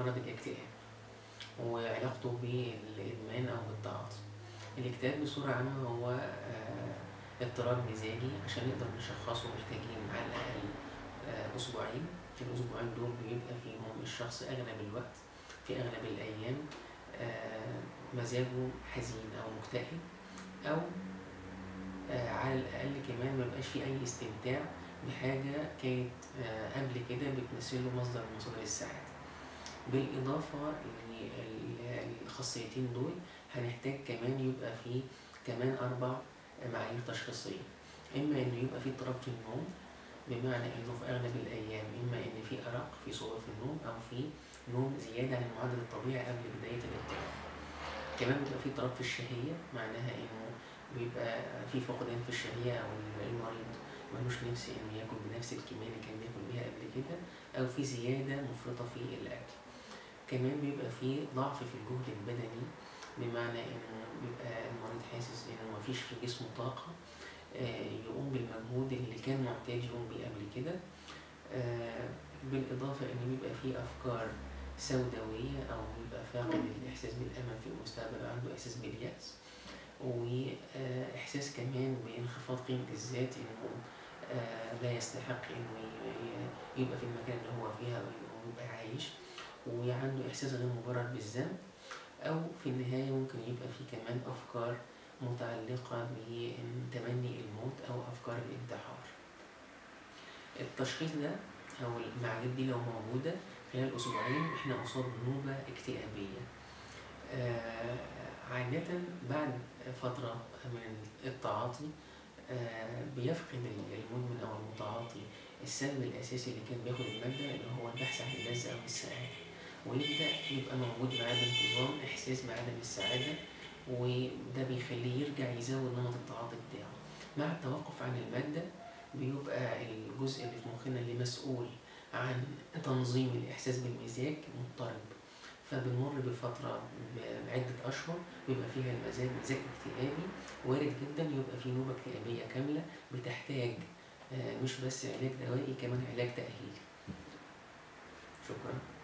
مرض الاكتئاب وعلاقته بالإدمان أو بالتعاطي. الاكتئاب بصورة عامة هو اضطراب مزاجي، عشان نقدر نشخصه محتاجين على الأقل أسبوعين. الأسبوعين دول بيبقى فيهم الشخص أغلب الوقت في أغلب الأيام مزاجه حزين أو مكتئب، أو على الأقل كمان مبقاش فيه أي استمتاع بحاجة كانت قبل كده بتمثله مصدر من مصادر السعادة. بالإضافة للخاصيتين دول هنحتاج كمان يبقى فيه كمان 4 معايير تشخيصية. إما إنه يبقى فيه اضطراب في النوم، بمعنى إنه في أغلب الأيام إما إن في أرق، في صعوبة في النوم، أو في نوم زيادة عن المعدل الطبيعي قبل بداية الاضطراب. كمان بيبقى في اضطراب في الشهية، معناها إنه بيبقى في فقدان في الشهية أو المريض ملوش نفس إنه ياكل بنفس الكمية اللي كان بياكل بيها قبل كده، أو في زيادة مفرطة في الأكل. كمان بيبقى في ضعف في الجهد البدني، بمعنى إنه بيبقى المريض حاسس إنه مفيش في جسمه طاقة يقوم بالمجهود اللي كان معتاد يقوم بيه قبل كده. بالإضافة إنه بيبقى فيه أفكار سوداوية، أو بيبقى فاقد الإحساس بالأمل في المستقبل، عنده إحساس باليأس، وإحساس كمان بانخفاض قيمة الذات، إنه لا يستحق إنه يبقى في المكان اللي هو فيها، أو إنه يبقى عايش، وعنده إحساس غير مبرر بالذنب. أو في النهاية ممكن يبقى في كمان أفكار متعلقة بتمني الموت أو أفكار الانتحار. التشخيص ده أو المعايير دي لو موجودة خلال أسبوعين إحنا قصاد نوبة اكتئابية. عادة بعد فترة من التعاطي بيفقد المدمن أو المتعاطي السبب الأساسي اللي كان بياخد المادة، اللي هو البحث عن اللذة أو السعادة، ويبدأ يبقى موجود معاه بانتظام إحساس بعدم السعادة، وده بيخليه يرجع يزود نمط التعاطي بتاعه. مع التوقف عن المادة بيبقى الجزء اللي في مخنا اللي مسؤول عن تنظيم الإحساس بالمزاج مضطرب، فبنمر بفترة بعدة أشهر بيبقى فيها المزاج مزاج اكتئابي. وارد جدا يبقى فيه نوبة اكتئابية كاملة بتحتاج مش بس علاج دوائي، كمان علاج تأهيلي. شكرا.